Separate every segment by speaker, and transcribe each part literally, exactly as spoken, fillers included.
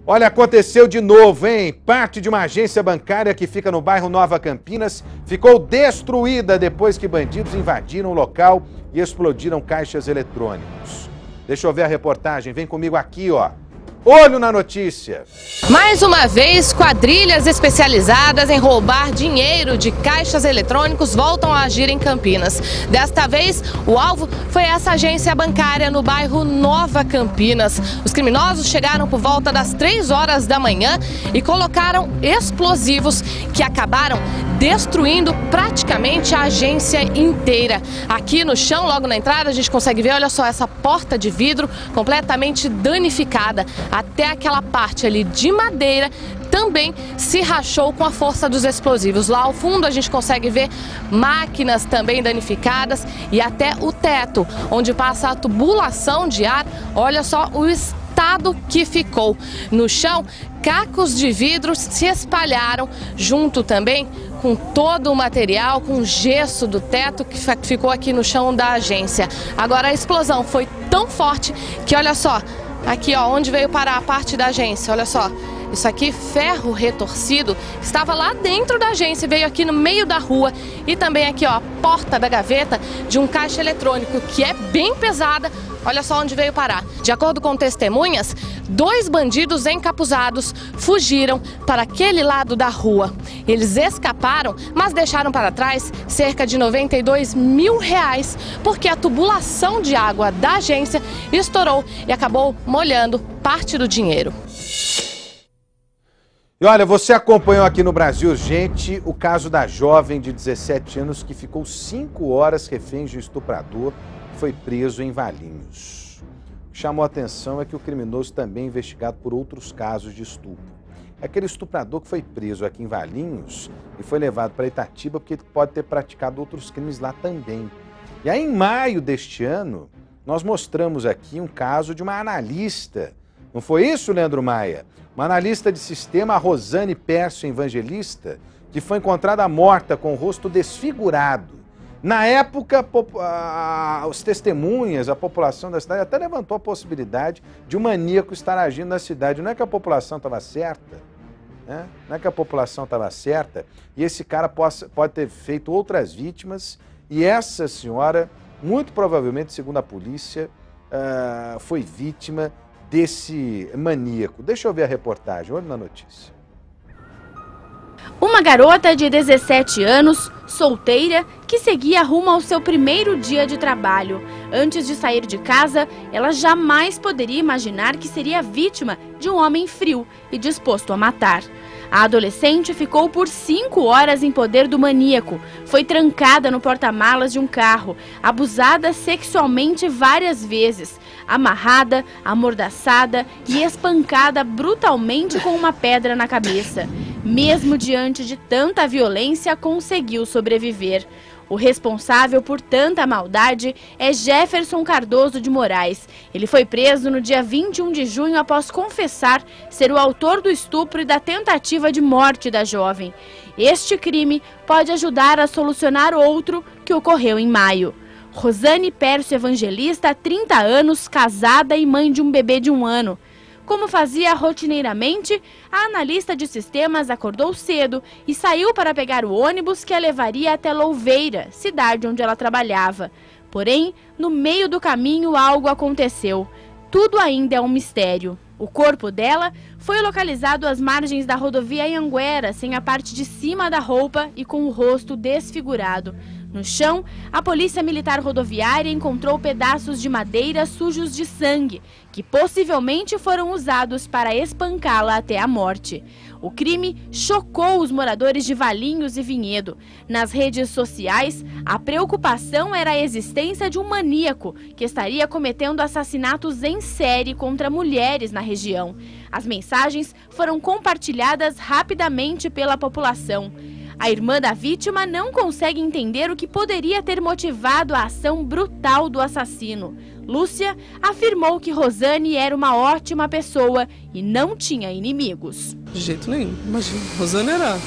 Speaker 1: Olha, aconteceu de novo, hein? Parte de uma agência bancária que fica no bairro Nova Campinas ficou destruída depois que bandidos invadiram o local e explodiram caixas eletrônicos. Deixa eu ver a reportagem, vem comigo aqui, ó. Olho na notícia.
Speaker 2: Mais uma vez, quadrilhas especializadas em roubar dinheiro de caixas eletrônicos voltam a agir em Campinas. Desta vez, o alvo foi essa agência bancária no bairro Nova Campinas. Os criminosos chegaram por volta das três horas da manhã e colocaram explosivos que acabaram destruindo praticamente a agência inteira. Aqui no chão, logo na entrada, a gente consegue ver, olha só, essa porta de vidro completamente danificada. Até aquela parte ali de madeira também se rachou com a força dos explosivos. Lá ao fundo a gente consegue ver máquinas também danificadas e até o teto, onde passa a tubulação de ar. Olha só o estado que ficou. No chão, cacos de vidro se espalharam, junto também com todo o material, com gesso do teto que ficou aqui no chão da agência. Agora a explosão foi tão forte que, olha só, aqui, ó, onde veio parar a parte da agência, olha só. Isso aqui, ferro retorcido, estava lá dentro da agência, veio aqui no meio da rua. E também aqui, ó, a porta da gaveta de um caixa eletrônico, que é bem pesada. Olha só onde veio parar. De acordo com testemunhas, dois bandidos encapuzados fugiram para aquele lado da rua. Eles escaparam, mas deixaram para trás cerca de noventa e dois mil reais, porque a tubulação de água da agência estourou e acabou molhando parte do dinheiro.
Speaker 1: E olha, você acompanhou aqui no Brasil Urgente o caso da jovem de dezessete anos que ficou cinco horas refém de um estuprador que foi preso em Valinhos. O que chamou a atenção é que o criminoso também é investigado por outros casos de estupro. Aquele estuprador que foi preso aqui em Valinhos e foi levado para Itatiba porque ele pode ter praticado outros crimes lá também. E aí, em maio deste ano, nós mostramos aqui um caso de uma analista. Não foi isso, Leandro Maia? Uma analista de sistema, a Rosane Pércio Evangelista, que foi encontrada morta com o rosto desfigurado. Na época, as testemunhas, a população da cidade até levantou a possibilidade de um maníaco estar agindo na cidade. Não é que a população estava certa, né? Não é que a população estava certa e esse cara possa, pode ter feito outras vítimas e essa senhora, muito provavelmente, segundo a polícia, uh, foi vítima desse maníaco. Deixa eu ver a reportagem, olha na notícia.
Speaker 3: Uma garota de dezessete anos, solteira, que seguia rumo ao seu primeiro dia de trabalho. Antes de sair de casa, ela jamais poderia imaginar que seria vítima de um homem frio e disposto a matar. A adolescente ficou por cinco horas em poder do maníaco. Foi trancada no porta-malas de um carro, abusada sexualmente várias vezes, amarrada, amordaçada e espancada brutalmente com uma pedra na cabeça. Mesmo diante de tanta violência, conseguiu sobreviver. O responsável por tanta maldade é Jefferson Cardoso de Moraes. Ele foi preso no dia vinte e um de junho após confessar ser o autor do estupro e da tentativa de morte da jovem. Este crime pode ajudar a solucionar outro que ocorreu em maio. Rosane Pércio Evangelista, trinta anos, casada e mãe de um bebê de um ano. Como fazia rotineiramente, a analista de sistemas acordou cedo e saiu para pegar o ônibus que a levaria até Louveira, cidade onde ela trabalhava. Porém, no meio do caminho algo aconteceu. Tudo ainda é um mistério. O corpo dela foi localizado às margens da rodovia Anhanguera, sem a parte de cima da roupa e com o rosto desfigurado. No chão, a Polícia Militar Rodoviária encontrou pedaços de madeira sujos de sangue, que possivelmente foram usados para espancá-la até a morte. O crime chocou os moradores de Valinhos e Vinhedo. Nas redes sociais, a preocupação era a existência de um maníaco que estaria cometendo assassinatos em série contra mulheres na região. As mensagens foram compartilhadas rapidamente pela população. A irmã da vítima não consegue entender o que poderia ter motivado a ação brutal do assassino. Lúcia afirmou que Rosane era uma ótima pessoa e não tinha inimigos.
Speaker 4: De jeito nenhum, imagina. Rosane era,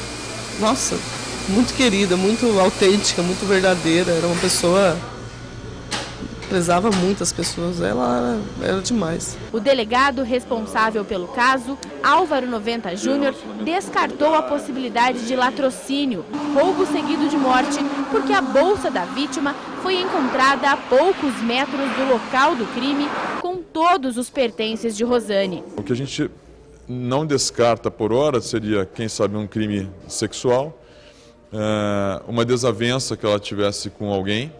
Speaker 4: nossa, muito querida, muito autêntica, muito verdadeira. Era uma pessoa desprezava muitas pessoas, ela era, era demais.
Speaker 3: O delegado responsável pelo caso, Álvaro noventa Júnior, descartou a possibilidade de latrocínio, roubo seguido de morte, porque a bolsa da vítima foi encontrada a poucos metros do local do crime, com todos os pertences de Rosane.
Speaker 5: O que a gente não descarta por hora seria, quem sabe, um crime sexual, uma desavença que ela tivesse com alguém.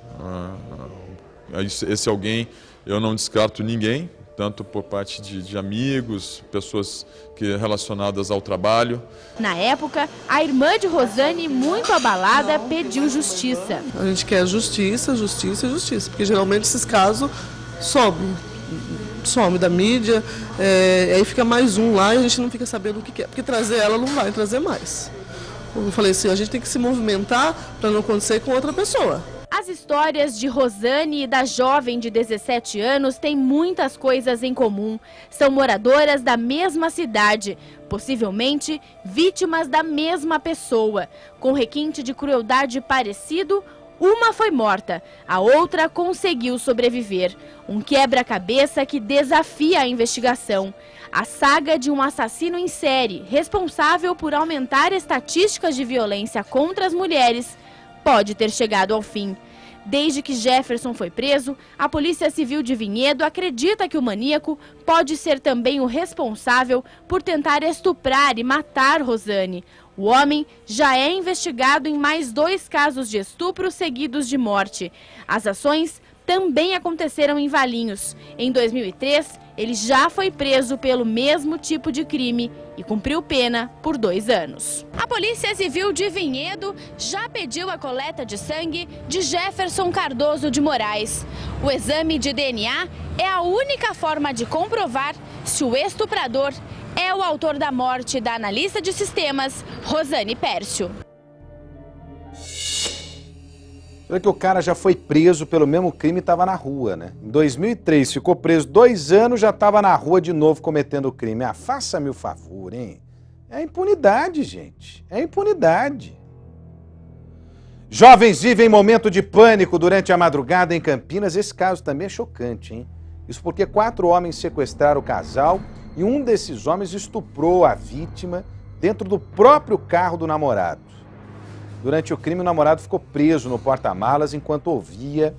Speaker 5: Esse alguém, eu não descarto ninguém, tanto por parte de, de amigos, pessoas que, relacionadas ao trabalho.
Speaker 3: Na época, a irmã de Rosane, muito abalada, pediu justiça.
Speaker 4: A gente quer justiça, justiça e justiça, porque geralmente esses casos sobem. Some da mídia, é, aí fica mais um lá e a gente não fica sabendo o que é, porque trazer ela não vai trazer mais. Eu falei assim, a gente tem que se movimentar para não acontecer com outra pessoa.
Speaker 3: As histórias de Rosane e da jovem de dezessete anos têm muitas coisas em comum. São moradoras da mesma cidade, possivelmente vítimas da mesma pessoa, com requinte de crueldade parecido. Uma foi morta, a outra conseguiu sobreviver. Um quebra-cabeça que desafia a investigação. A saga de um assassino em série, responsável por aumentar estatísticas de violência contra as mulheres, pode ter chegado ao fim. Desde que Jefferson foi preso, a Polícia Civil de Vinhedo acredita que o maníaco pode ser também o responsável por tentar estuprar e matar Rosane. O homem já é investigado em mais dois casos de estupro seguidos de morte. As ações também aconteceram em Valinhos. Em dois mil e três, ele já foi preso pelo mesmo tipo de crime e cumpriu pena por dois anos. A Polícia Civil de Vinhedo já pediu a coleta de sangue de Jefferson Cardoso de Moraes. O exame de D N A é a única forma de comprovar se o estuprador é o autor da morte da analista de sistemas, Rosane Pércio.
Speaker 1: Olha que o cara já foi preso pelo mesmo crime e estava na rua, né? Em dois mil e três ficou preso dois anos, já estava na rua de novo cometendo o crime. Ah, faça-me o favor, hein? É impunidade, gente. É impunidade. Jovens vivem momento de pânico durante a madrugada em Campinas. Esse caso também é chocante, hein? Isso porque quatro homens sequestraram o casal e um desses homens estuprou a vítima dentro do próprio carro do namorado. Durante o crime, o namorado ficou preso no porta-malas enquanto ouvia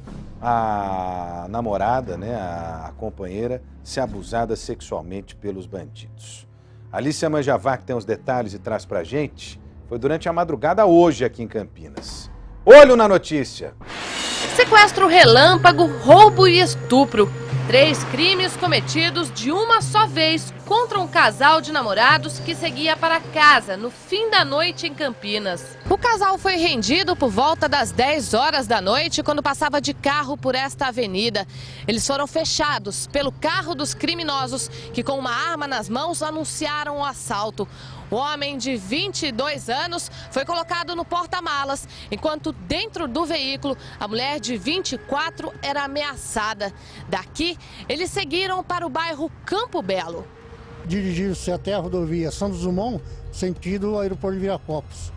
Speaker 1: a namorada, né, a companheira, ser abusada sexualmente pelos bandidos. Alicia Manjavac tem os detalhes e traz pra gente. Foi durante a madrugada hoje aqui em Campinas. Olho na notícia!
Speaker 2: Sequestro relâmpago, roubo e estupro. Três crimes cometidos de uma só vez contra um casal de namorados que seguia para casa no fim da noite em Campinas. O casal foi rendido por volta das dez horas da noite quando passava de carro por esta avenida. Eles foram fechados pelo carro dos criminosos que, com uma arma nas mãos, anunciaram o assalto. O homem de vinte e dois anos foi colocado no porta-malas, enquanto dentro do veículo a mulher de vinte e quatro era ameaçada. Daqui, eles seguiram para o bairro Campo Belo.
Speaker 6: Dirigiram-se até a rodovia Santos Dumont, sentido aeroporto de Viracopos,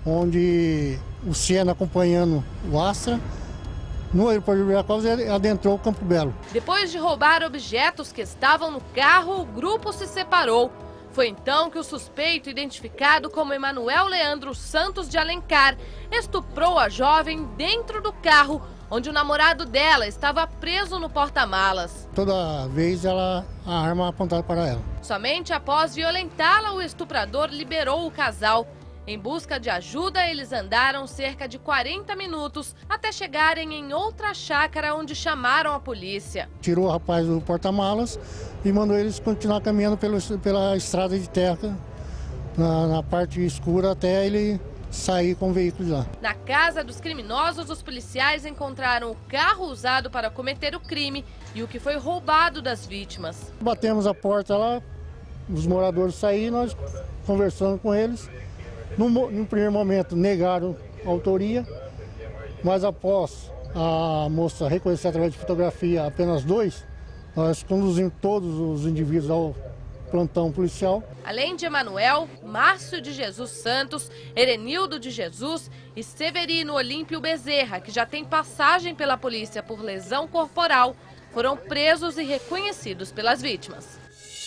Speaker 6: onde o Siena, acompanhando o Astra, no aeroporto de Viracopos, adentrou o Campo Belo.
Speaker 2: Depois de roubar objetos que estavam no carro, o grupo se separou. Foi então que o suspeito, identificado como Emanuel Leandro Santos de Alencar, estuprou a jovem dentro do carro, onde o namorado dela estava preso no porta-malas.
Speaker 6: Toda vez ela, a arma apontada para ela.
Speaker 2: Somente após violentá-la, o estuprador liberou o casal. Em busca de ajuda, eles andaram cerca de quarenta minutos até chegarem em outra chácara onde chamaram a polícia.
Speaker 6: Tirou o rapaz do porta-malas e mandou eles continuar caminhando pelo, pela estrada de terra, na, na parte escura, até ele sair com o veículo de lá.
Speaker 2: Na casa dos criminosos, os policiais encontraram o carro usado para cometer o crime e o que foi roubado das vítimas.
Speaker 6: Batemos a porta lá, os moradores saíram, nós conversando com eles. No, no primeiro momento negaram a autoria, mas após a moça reconhecer através de fotografia apenas dois, nós conduzimos todos os indivíduos ao plantão policial.
Speaker 2: Além de Emanuel, Márcio de Jesus Santos, Erenildo de Jesus e Severino Olímpio Bezerra, que já tem passagem pela polícia por lesão corporal, foram presos e reconhecidos pelas vítimas.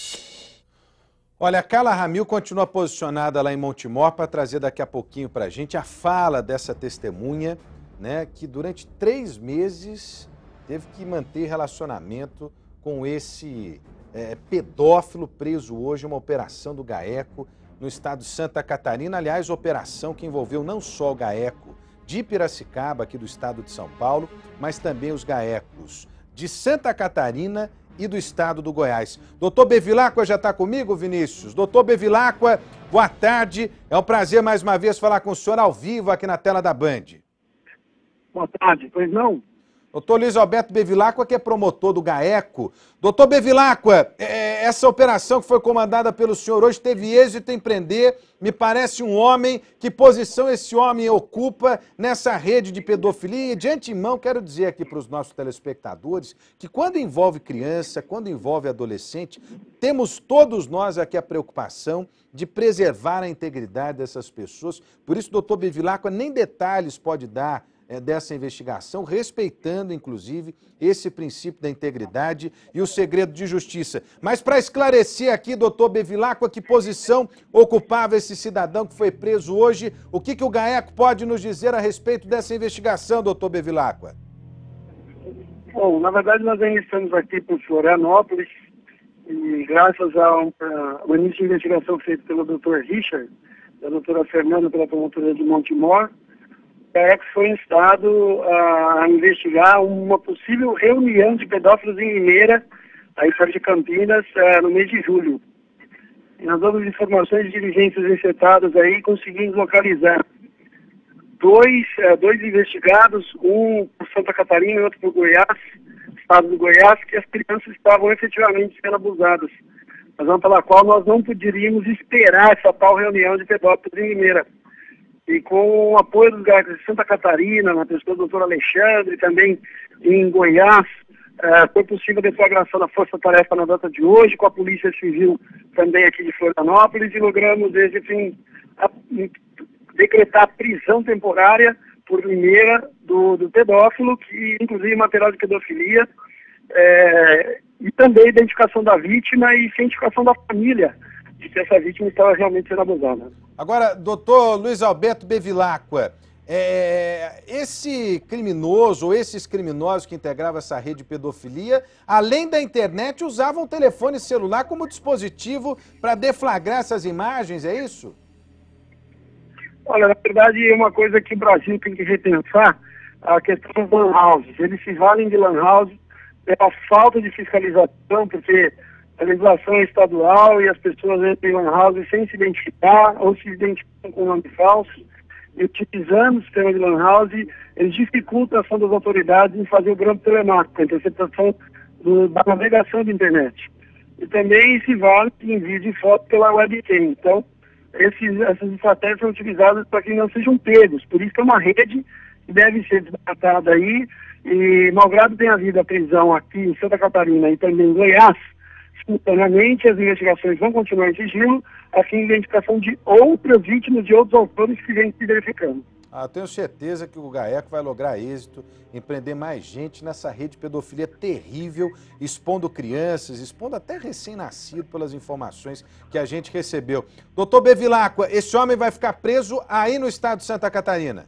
Speaker 1: Olha, a Carla Ramil continua posicionada lá em Montemor para trazer daqui a pouquinho para a gente a fala dessa testemunha, né, que durante três meses teve que manter relacionamento com esse é, pedófilo preso hoje em uma operação do GAECO no estado de Santa Catarina. Aliás, operação que envolveu não só o GAECO de Piracicaba, aqui do estado de São Paulo, mas também os GAECOs de Santa Catarina e do estado do Goiás. Doutor Bevilacqua já está comigo, Vinícius? Doutor Bevilacqua, boa tarde. É um prazer mais uma vez falar com o senhor ao vivo aqui na tela da Band.
Speaker 7: Boa tarde, pois não?
Speaker 1: Doutor Luiz Alberto Bevilacqua, que é promotor do GAECO. Doutor Bevilacqua, é, essa operação que foi comandada pelo senhor hoje teve êxito em prender, me parece, um homem. Que posição esse homem ocupa nessa rede de pedofilia? E de antemão, quero dizer aqui para os nossos telespectadores que quando envolve criança, quando envolve adolescente, temos todos nós aqui a preocupação de preservar a integridade dessas pessoas. Por isso, doutor Bevilacqua, nem detalhes pode dar dessa investigação, respeitando, inclusive, esse princípio da integridade e o segredo de justiça. Mas para esclarecer aqui, doutor Bevilacqua, que posição ocupava esse cidadão que foi preso hoje, o que, que o GAECO pode nos dizer a respeito dessa investigação, doutor Bevilacqua?
Speaker 7: Bom, na verdade nós ainda estamos aqui por Florianópolis e graças ao início de investigação feito pelo doutor Richard, da doutora Fernanda pela promotoria de Montemor, o GAECO foi instado a investigar uma possível reunião de pedófilos em Limeira, aí perto de Campinas, no mês de julho. E nós damos informações de diligências encetadas aí, conseguimos localizar dois, dois investigados, um por Santa Catarina e outro por Goiás, estado do Goiás, que as crianças estavam efetivamente sendo abusadas. Razão pela qual nós não poderíamos esperar essa tal reunião de pedófilos em Limeira. E com o apoio dos GAECOs de Santa Catarina, na pessoa do doutor Alexandre, também em Goiás, eh, foi possível a deflagração da força-tarefa na data de hoje, com a Polícia Civil também aqui de Florianópolis, e logramos, desde fim, a, decretar a prisão temporária por Limeira do, do pedófilo, que inclusive material de pedofilia, eh, e também identificação da vítima e cientificação da família, de que essa vítima estava realmente sendo abusada.
Speaker 1: Agora, doutor Luiz Alberto Bevilacqua, é, esse criminoso ou esses criminosos que integravam essa rede de pedofilia, além da internet, usavam o telefone celular como dispositivo para deflagrar essas imagens, é isso?
Speaker 7: Olha, na verdade, é uma coisa que o Brasil tem que repensar, a questão dos lan houses. Eles se valem de lan house pela falta de fiscalização, porque a legislação é estadual e as pessoas entram em lan house sem se identificar ou se identificam com nome falso. E utilizando o sistema de lan house, eles dificultam a ação das autoridades em fazer o grampo telemático, a interceptação do, da navegação de internet. E também se vale de envio de foto pela webcam. Então, esses, essas estratégias são utilizadas para que não sejam pegos. Por isso que é uma rede que deve ser desmatada aí. E, malgrado tenha havido a prisão aqui em Santa Catarina e também em Goiás, simultaneamente as investigações vão continuar em sigilo, a fim de identificação de outras vítimas, de outros autores que vêm se verificando.
Speaker 1: Ah, tenho certeza que o GAECO vai lograr êxito em prender mais gente nessa rede de pedofilia terrível, expondo crianças, expondo até recém-nascido, pelas informações que a gente recebeu. Doutor Bevilacqua, esse homem vai ficar preso aí no estado de Santa Catarina?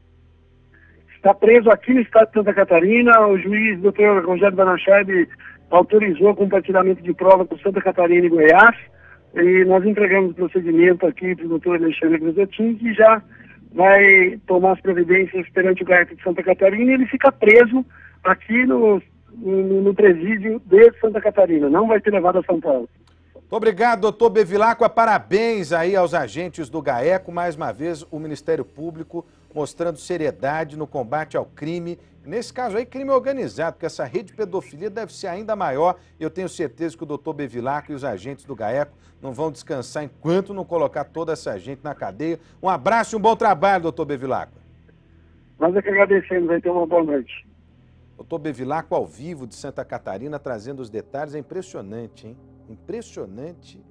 Speaker 7: Está preso aqui no estado de Santa Catarina. O juiz, doutor Rogério Banachard, autorizou o compartilhamento de prova com Santa Catarina e Goiás, e nós entregamos o procedimento aqui para o doutor Alexandre Grisotin, que já vai tomar as providências perante o GAECO de Santa Catarina, e ele fica preso aqui no, no, no presídio de Santa Catarina, não vai ser levado a São Paulo.
Speaker 1: Muito obrigado, doutor Bevilacqua, parabéns aí aos agentes do GAECO, mais uma vez o Ministério Público mostrando seriedade no combate ao crime, nesse caso aí crime organizado, porque essa rede de pedofilia deve ser ainda maior, e eu tenho certeza que o doutor Bevilacqua e os agentes do GAECO não vão descansar enquanto não colocar toda essa gente na cadeia. Um abraço e um bom trabalho, doutor Bevilacqua.
Speaker 7: Nós é que agradecemos, vai ter uma boa noite.
Speaker 1: Doutor Bevilacqua ao vivo de Santa Catarina, trazendo os detalhes, é impressionante, hein? impressionante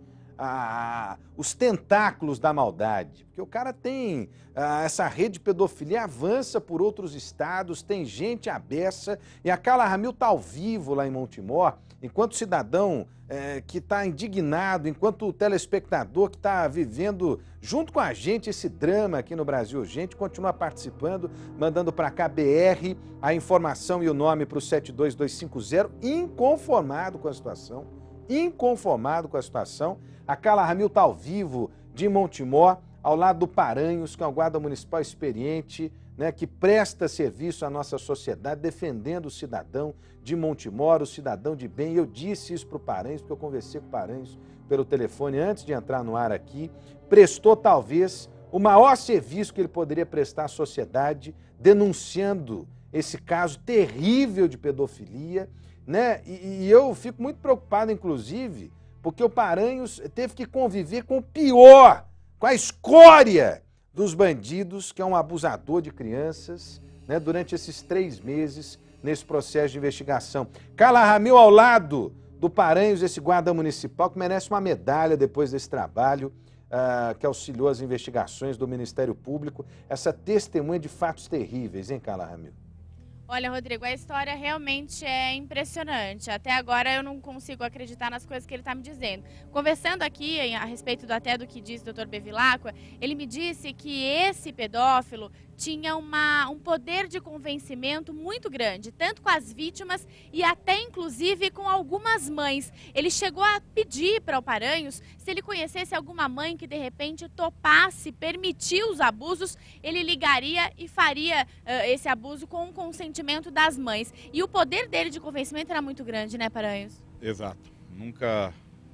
Speaker 1: ah, os tentáculos da maldade. Porque o cara tem ah, essa rede de pedofilia, avança por outros estados, tem gente à beça, e a Carla Ramil está ao vivo lá em Montemor, enquanto cidadão é, que está indignado, enquanto telespectador que está vivendo junto com a gente esse drama aqui no Brasil Urgente, continua participando, mandando para cá B R a informação e o nome para o sete dois dois cinco zero, inconformado com a situação, inconformado com a situação. A Carla Ramil está ao vivo de Montemor, ao lado do Paranhos, que é um guarda municipal experiente, né, que presta serviço à nossa sociedade, defendendo o cidadão de Montemor, o cidadão de bem. Eu disse isso para o Paranhos, porque eu conversei com o Paranhos pelo telefone antes de entrar no ar aqui. Prestou, talvez, o maior serviço que ele poderia prestar à sociedade, denunciando esse caso terrível de pedofilia, né? E, e eu fico muito preocupado, inclusive, porque o Paranhos teve que conviver com o pior, com a escória dos bandidos, que é um abusador de crianças, né, durante esses três meses nesse processo de investigação. Carla Ramil ao lado do Paranhos, esse guarda municipal que merece uma medalha depois desse trabalho, uh, que auxiliou as investigações do Ministério Público, essa testemunha de fatos terríveis, hein, Carla Ramil?
Speaker 3: Olha, Rodrigo, a história realmente é impressionante. Até agora eu não consigo acreditar nas coisas que ele está me dizendo. Conversando aqui a respeito do, até do que disse o doutor Bevilacqua, ele me disse que esse pedófilo tinha uma, um poder de convencimento muito grande, tanto com as vítimas e até inclusive com algumas mães. Ele chegou a pedir para o Paranhos se ele conhecesse alguma mãe que de repente topasse, permitir os abusos, ele ligaria e faria uh, esse abuso com o consentimento das mães. E o poder dele de convencimento era muito grande, né, Paranhos?
Speaker 8: Exato. Nunca,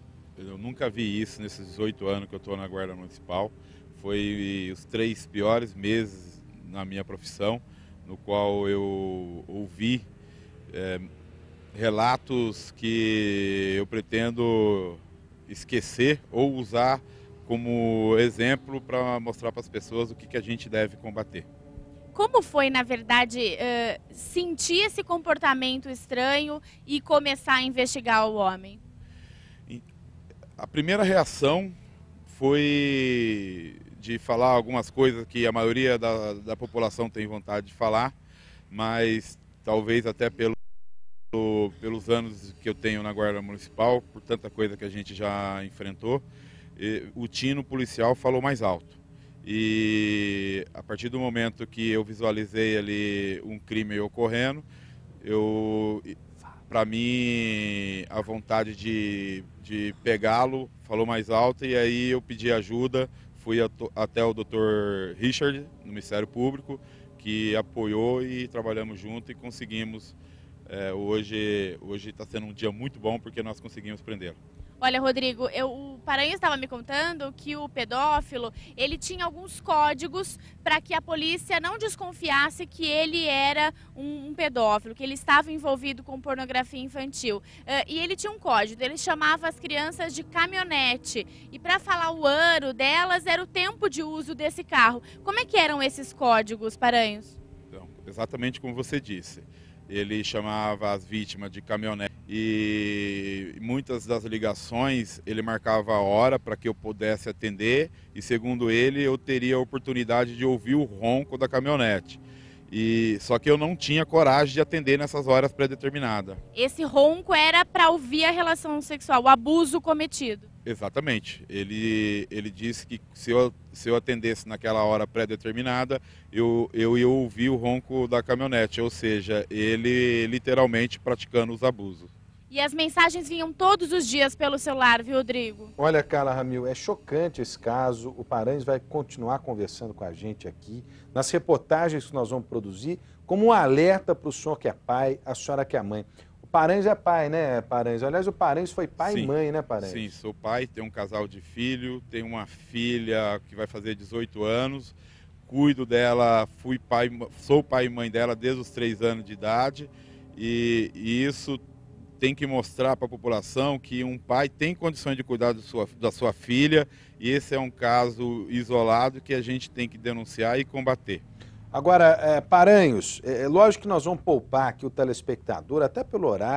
Speaker 8: eu nunca vi isso nesses dezoito anos que eu estou na Guarda Municipal. Foi os três piores meses na minha profissão, no qual eu ouvi é, relatos que eu pretendo esquecer ou usar como exemplo para mostrar para as pessoas o que, que a gente deve combater.
Speaker 3: Como foi, na verdade, uh, sentir esse comportamento estranho e começar a investigar o homem?
Speaker 8: A primeira reação foi de falar algumas coisas que a maioria da, da população tem vontade de falar, mas talvez até pelo, pelos anos que eu tenho na Guarda Municipal, por tanta coisa que a gente já enfrentou, o tino policial falou mais alto. E a partir do momento que eu visualizei ali um crime ocorrendo, eu, para mim, a vontade de, de pegá-lo falou mais alto, e aí eu pedi ajuda. Fui até o doutor Richard, no Ministério Público, que apoiou e trabalhamos junto e conseguimos. É, hoje hoje está sendo um dia muito bom porque nós conseguimos prendê-lo.
Speaker 3: Olha, Rodrigo, eu, o Paranhos estava me contando que o pedófilo, ele tinha alguns códigos para que a polícia não desconfiasse que ele era um, um pedófilo, que ele estava envolvido com pornografia infantil. Uh, e ele tinha um código, ele chamava as crianças de caminhonete. E para falar o ano delas, era o tempo de uso desse carro. Como é que eram esses códigos, Paranhos?
Speaker 8: Então, exatamente como você disse. Ele chamava as vítimas de caminhonete e muitas das ligações ele marcava a hora para que eu pudesse atender, e segundo ele eu teria a oportunidade de ouvir o ronco da caminhonete. E só que eu não tinha coragem de atender nessas horas pré-determinadas.
Speaker 3: Esse ronco era para ouvir a relação sexual, o abuso cometido.
Speaker 8: Exatamente. Ele, ele disse que se eu, se eu atendesse naquela hora pré-determinada, eu, eu ia ouvir o ronco da caminhonete, ou seja, ele literalmente praticando os abusos.
Speaker 3: E as mensagens vinham todos os dias pelo celular, viu, Rodrigo?
Speaker 1: Olha, Carla Ramil, é chocante esse caso. O Paranhos vai continuar conversando com a gente aqui, nas reportagens que nós vamos produzir, como um alerta para o senhor que é pai, a senhora que é mãe. O Paranhos é pai, né, Paranhos? Aliás, o Paranhos foi pai
Speaker 8: Sim.
Speaker 1: e mãe, né, Paranhos?
Speaker 8: Sim, sou pai, tenho um casal de filho, tenho uma filha que vai fazer dezoito anos, cuido dela, fui pai, sou pai e mãe dela desde os três anos de idade, e, e isso tem que mostrar para a população que um pai tem condições de cuidar da sua, da sua filha, e esse é um caso isolado que a gente tem que denunciar e combater.
Speaker 1: Agora, é, Paranhos, é, é lógico que nós vamos poupar aqui o telespectador, até pelo horário,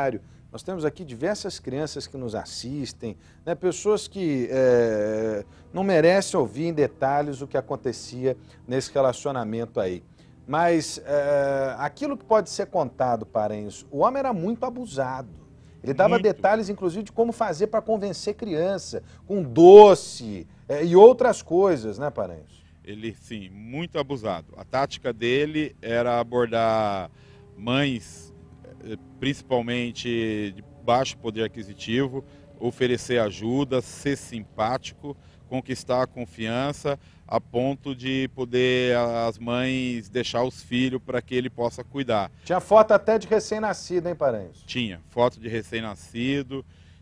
Speaker 1: Nós temos aqui diversas crianças que nos assistem, né, pessoas que é, não merecem ouvir em detalhes o que acontecia nesse relacionamento aí. Mas é, aquilo que pode ser contado, Paranhos, o homem era muito abusado. Ele dava muito. detalhes, inclusive, de como fazer para convencer criança, com doce é, e outras coisas, né, Paranhos?
Speaker 8: Ele, sim, muito abusado. A tática dele era abordar mães, principalmente de baixo poder aquisitivo, oferecer ajuda, ser simpático, conquistar a confiança, a ponto de poder as mães deixar os filhos para que ele possa cuidar.
Speaker 1: Tinha foto até de recém-nascido, hein, Paranhos?
Speaker 8: Tinha, foto de recém-nascido.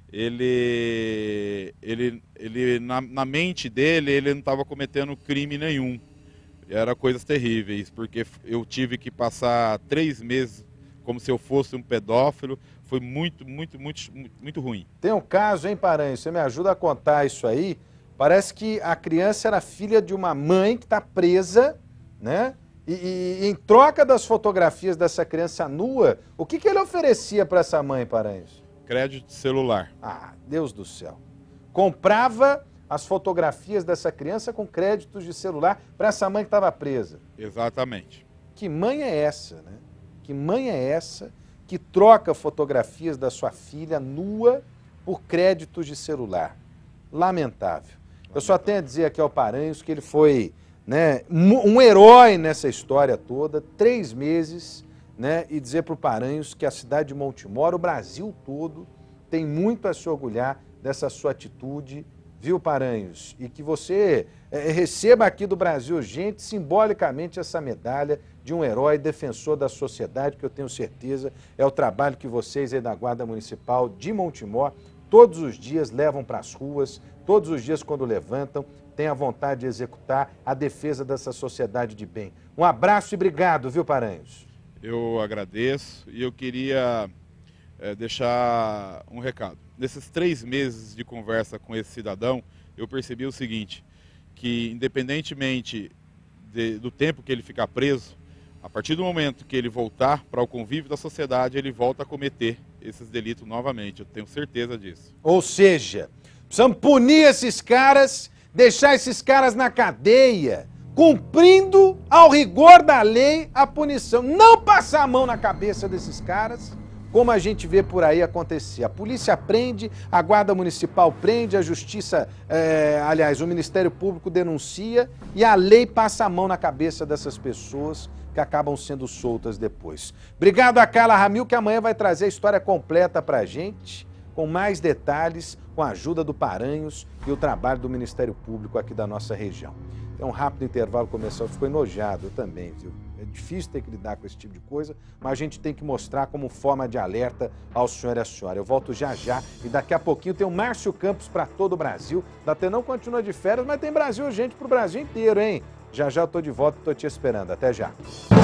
Speaker 8: Ele, ele, ele na, na mente dele, ele não estava cometendo crime nenhum. Era coisas terríveis, porque eu tive que passar três meses como se eu fosse um pedófilo. Foi muito, muito, muito, muito ruim.
Speaker 1: Tem um caso, hein, Paranhos? Você me ajuda a contar isso aí? Parece que a criança era filha de uma mãe que está presa, né? E, e, e em troca das fotografias dessa criança nua, o que, que ele oferecia para essa mãe, Paranhos?
Speaker 8: Crédito de celular.
Speaker 1: Ah, Deus do céu. Comprava as fotografias dessa criança com créditos de celular para essa mãe que estava presa.
Speaker 8: Exatamente.
Speaker 1: Que mãe é essa, né? Que mãe é essa que troca fotografias da sua filha nua por créditos de celular? Lamentável. Eu só tenho a dizer aqui ao Paranhos que ele foi, né, um herói nessa história toda, três meses, né, e dizer para o Paranhos que a cidade de Montemor, o Brasil todo, tem muito a se orgulhar dessa sua atitude, viu, Paranhos? E que você é, receba aqui do Brasil Urgente, simbolicamente, essa medalha de um herói defensor da sociedade, que eu tenho certeza é o trabalho que vocês aí da Guarda Municipal de Montemor todos os dias levam para as ruas, todos os dias quando levantam, têm a vontade de executar a defesa dessa sociedade de bem. Um abraço e obrigado, viu, Paranhos?
Speaker 8: Eu agradeço e eu queria é, deixar um recado. Nesses três meses de conversa com esse cidadão, eu percebi o seguinte, que independentemente de, do tempo que ele ficar preso, a partir do momento que ele voltar para o convívio da sociedade, ele volta a cometer esses delitos novamente. Eu tenho certeza disso.
Speaker 1: Ou seja, precisamos punir esses caras, deixar esses caras na cadeia, cumprindo ao rigor da lei a punição. Não passar a mão na cabeça desses caras, como a gente vê por aí acontecer. A polícia prende, a Guarda Municipal prende, a Justiça, é, aliás, o Ministério Público denuncia e a lei passa a mão na cabeça dessas pessoas que acabam sendo soltas depois. Obrigado a Carla Ramil, que amanhã vai trazer a história completa pra gente, com mais detalhes, com a ajuda do Paranhos e o trabalho do Ministério Público aqui da nossa região. Tem um rápido intervalo comercial, ficou enojado, eu também, viu? É difícil ter que lidar com esse tipo de coisa, mas a gente tem que mostrar como forma de alerta ao senhor e à senhora. Eu volto já já e daqui a pouquinho tem o Márcio Campos para todo o Brasil. Datenão continua de férias, mas tem Brasil Urgente pro Brasil inteiro, hein? Já já eu tô de volta e tô te esperando. Até já.